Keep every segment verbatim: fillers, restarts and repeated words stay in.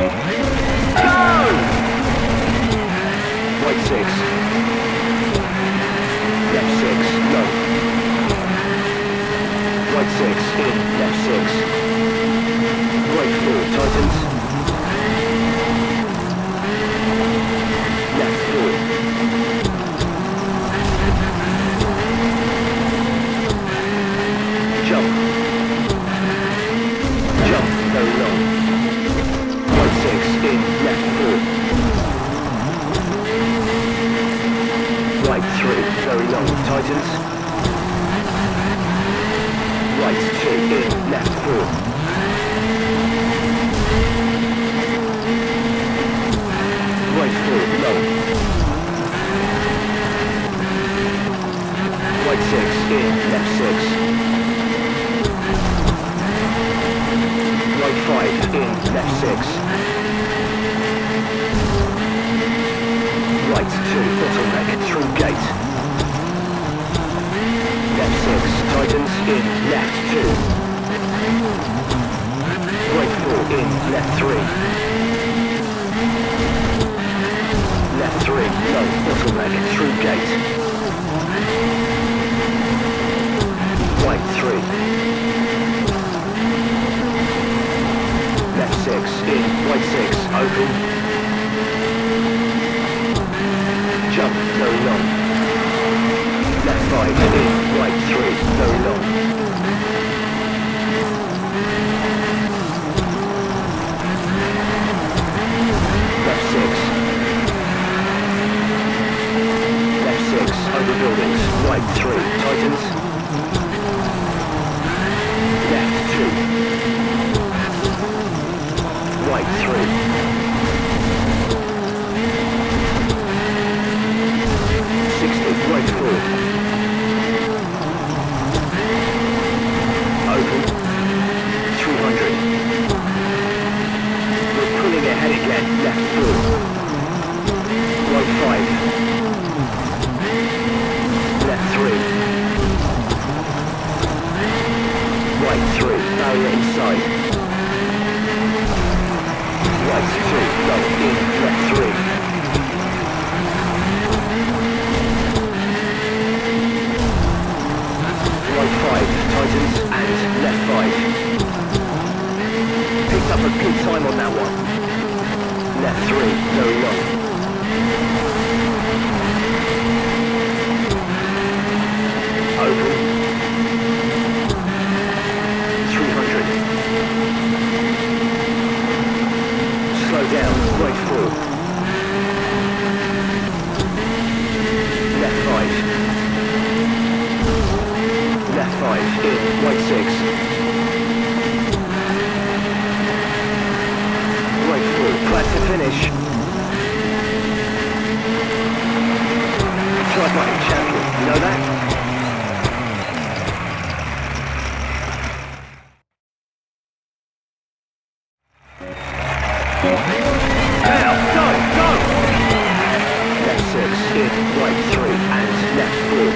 Right six. Left six, no. Right six, in, left six. Right four, tightens. Left four. Jump. Jump, very long. Right six, in, left four. Right three, very long, tightens. Right two, in, left four. Right four, low. Right six, in, left six. Right five, in, left six. Right two, bottleneck, through gate. Left six, tightens, in, left two. Right four, in, left three. Left three, low, bottleneck, through gate. Right three. Left six, in, right six, open. Jump, very long. Left five, in, right three, very long. Left six. Left six, over buildings, right three, tightens. Left two. Right three. sixty, right four. Open. three hundred. We're pulling ahead again, left four. Right five. Left three. Right three, barrier inside. Right two, low, in, left three. Right five, tightens, and left five. Picked up a good time on that one. Left three, very long. Open. three hundred. Slow down, right four. Left five. Left five, in, right six. Right four, glad to finish. Try button champion, you know that? Now, go, go! Left six, in, right three, and left four.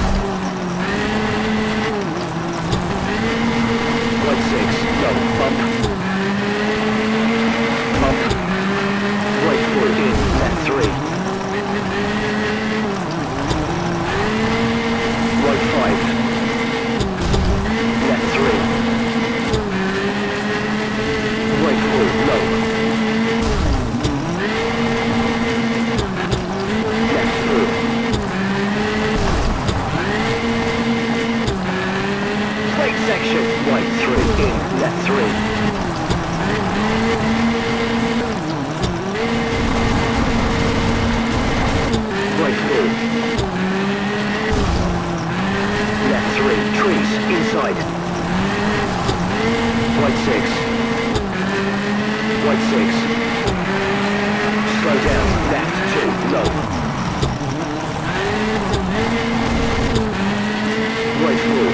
Right six, low, bump. Bump. Right four, in, left three. Right five. Left three. Right four, low. Left four. Brake section, right three, in, left three. Right four. Left three, trees, inside. Right six. Right six. Slow down, left two, low. Right four.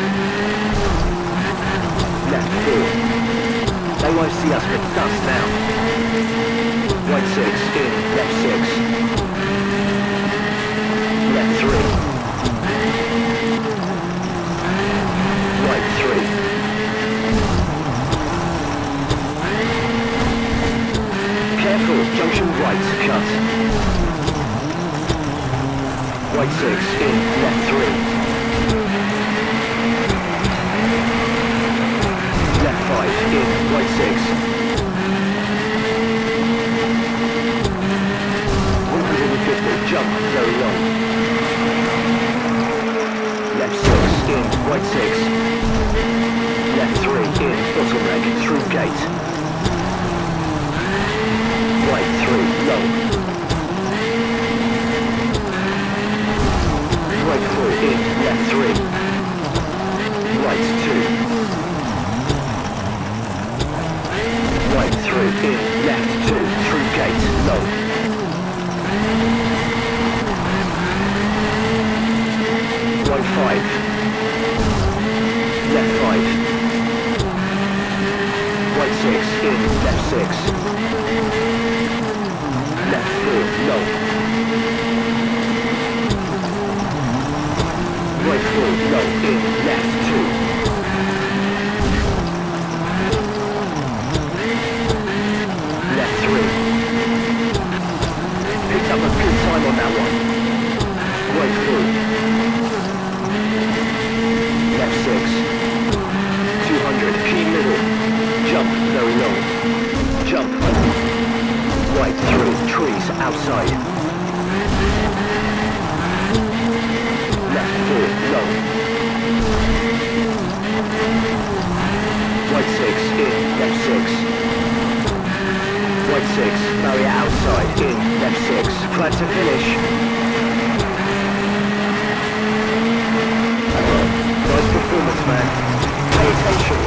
Left four. They won't see us but dust now. Right six, in, left six. Left three. Right three. right, cut. Right six, in, left three. Left five, in, right six. one hundred fifty, jump, very long. Left six, in, right six. Left three, in, bottleneck, through gate. Right three, low. Right four, in, left three. Right two. Right three, in, left two, through gate, low. Right five. Left five. Right six, in, left six. Left four, low. Right four, low, in, left two. Left three. Picked up a good time on that one. Right four. Left six. two hundred, key middle. Jump, very low. Jump. Right through, trees, outside. Left four, low. Right six, in, left six. Right six, barrier outside, in, left six. Flat to finish. Nice performance, man. Pay attention.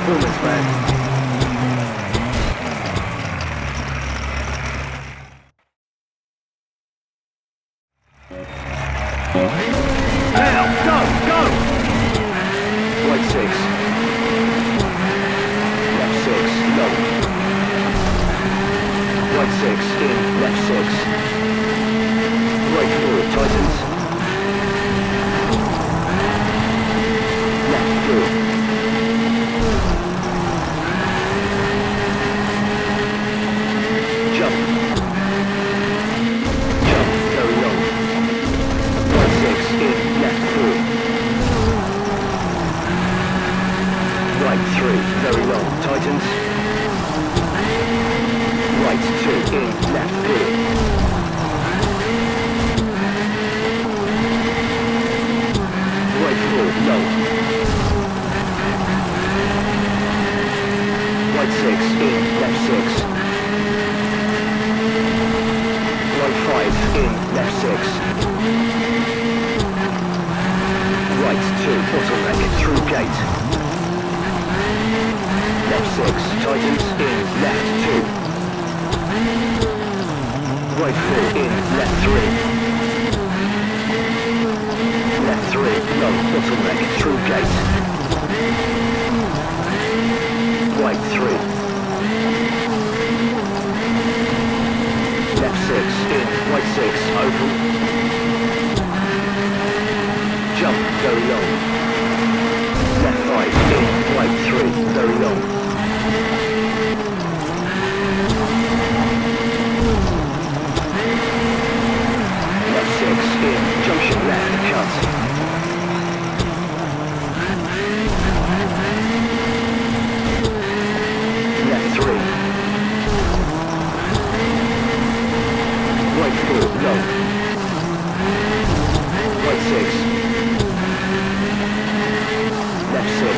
performance, man. Now, go, go! Right six. Left six, low. Right six, in, left six. Right four, tightens. Left four. Jump. Jump, very low. Right six, in, left four. Right three, very long, tightens. Right two, in, left four. Right four, low. Right six, in, left six. Right five, in, left six. Right two, bottleneck, through gate. Left six, tightens, in, left two. Right four, in, left three. Left three, low, bottleneck, through gate. Right three. Left six, in, right six, open. Jump, very long. Left five, in, right three, very long. Left six, in, junction left, cut. Left three. Right four, low. Right six. Left six.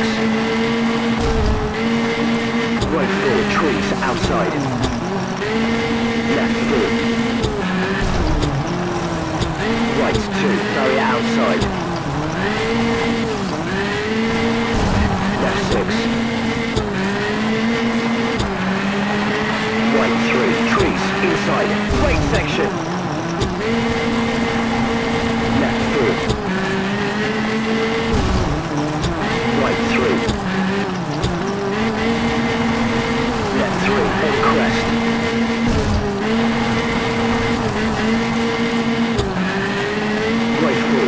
Right four, trees, outside. Left four. Right two, barrier outside. Left six. Right three, trees, inside. Brake section. Left four. Right three. Left three, on crest. Right four.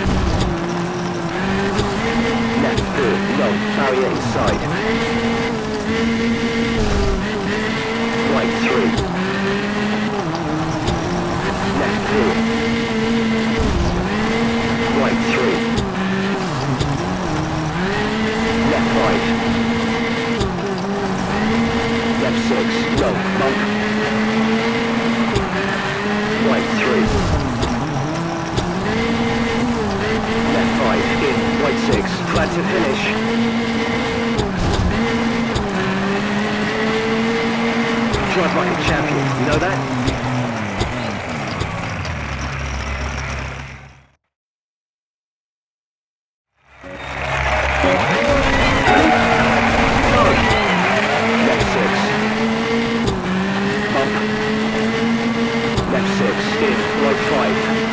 Left four, low, barrier inside. Right three. Left four. Right three. Left five. Left six, low, bump. Right three. Left five, in, right six, flat to finish. Drive like a champion, you know that? Left six. Bump. Left six, in, right five.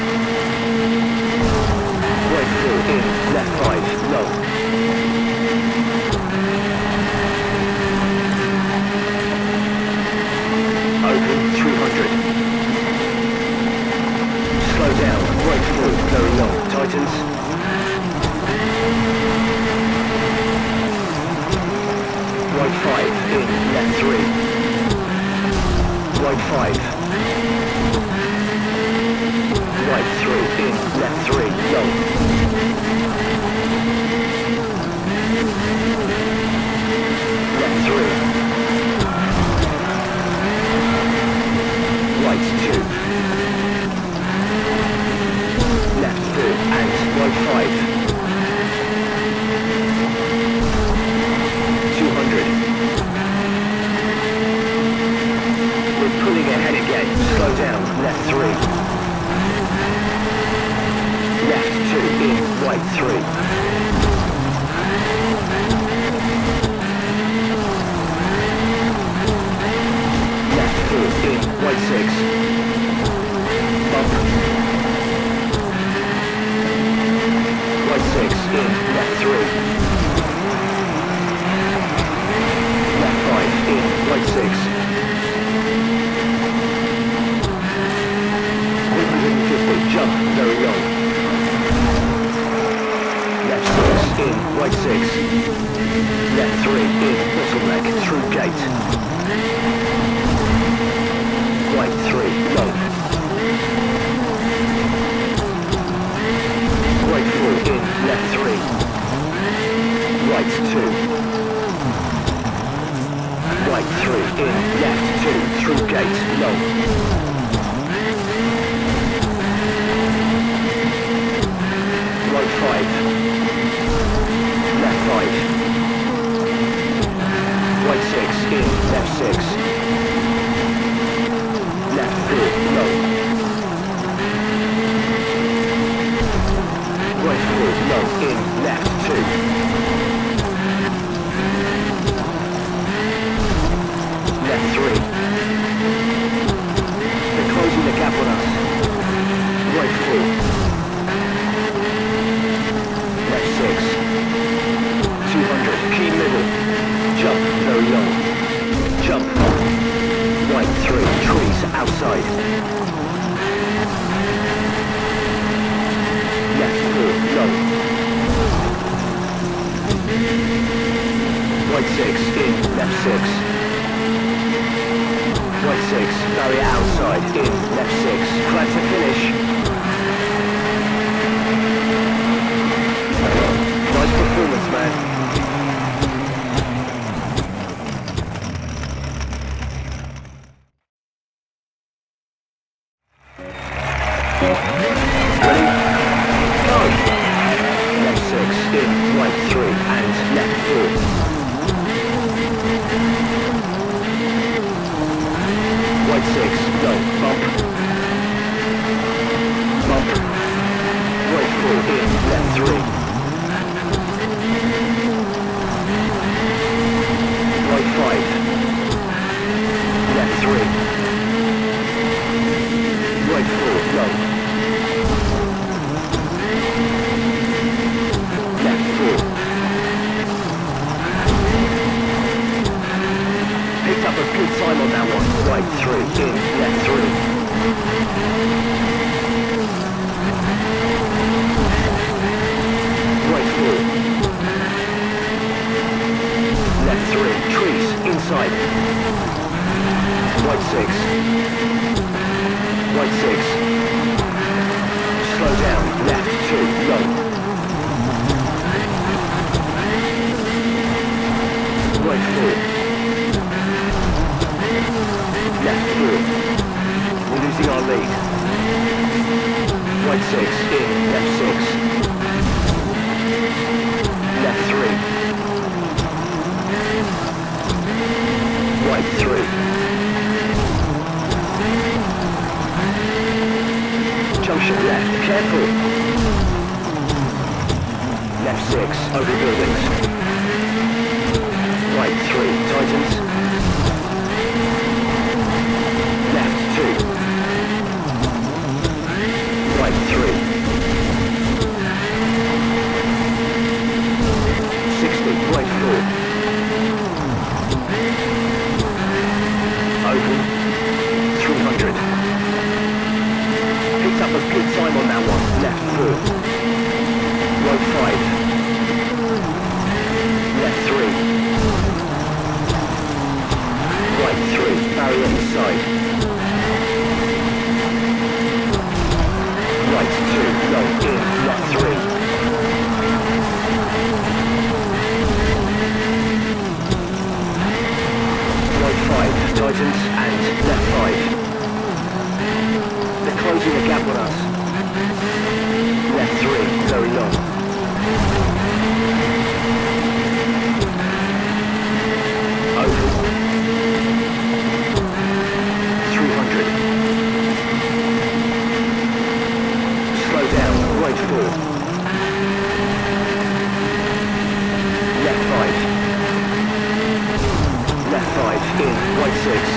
Right four, in, left five, low. Open, three hundred. Slow down, right four, very long, tightens. Right five, in, left three. Right five. Right three, in, left three, low. Left three. Right two. Left four, and right five. two hundred. We're pulling ahead again. Slow down. Left three. Left two, in, right three. six. Bump. Right six, in, left three. Left five, in, right six. one hundred fifty, jump, very long. Left six, in, right six. Left three, in, bottleneck, through gate. Right three, low. Right four, in, left three. Right two. Right three, in, left two, through gate, low. Right five. Left five. Right six, in, left six. Left four, low. Right four, low, in, left two. Left three. They're closing the gap on us. Right four. Left six. two hundred, key middle. Jump, very low. Jump. Right three, trees, outside. Left four, low. Right six, in, left six. Right six, barrier outside, in, left six. Climb to finish. Nice performance, man. Ready? Go! Left six, in, right three, and left four. Right six, go, bump. Bump. Right four, in, left three. Right five. Left three. Right four, low. Left four. Picked up a good time on that one. Right three, in, left three. Right four. Left three, trees, inside. Right six. Right six. Slow down, left two, low. Right four. Left four. We're losing our lead. Right six, in, left six. Left three. Right three. Junction left, careful. Left six, over buildings. Right three, tightens. Left two. Right three. sixty, right four. Open. three hundred. Picked up a good time on that one. Left four. Right five. Left three. Right three. Barrier inside. Right two. Low in. Left three. Right five. Tightens and left five. They're closing the gap on us. Left three, very long. Over. three hundred. Slow down, right four. Left five. Left five, in, right six.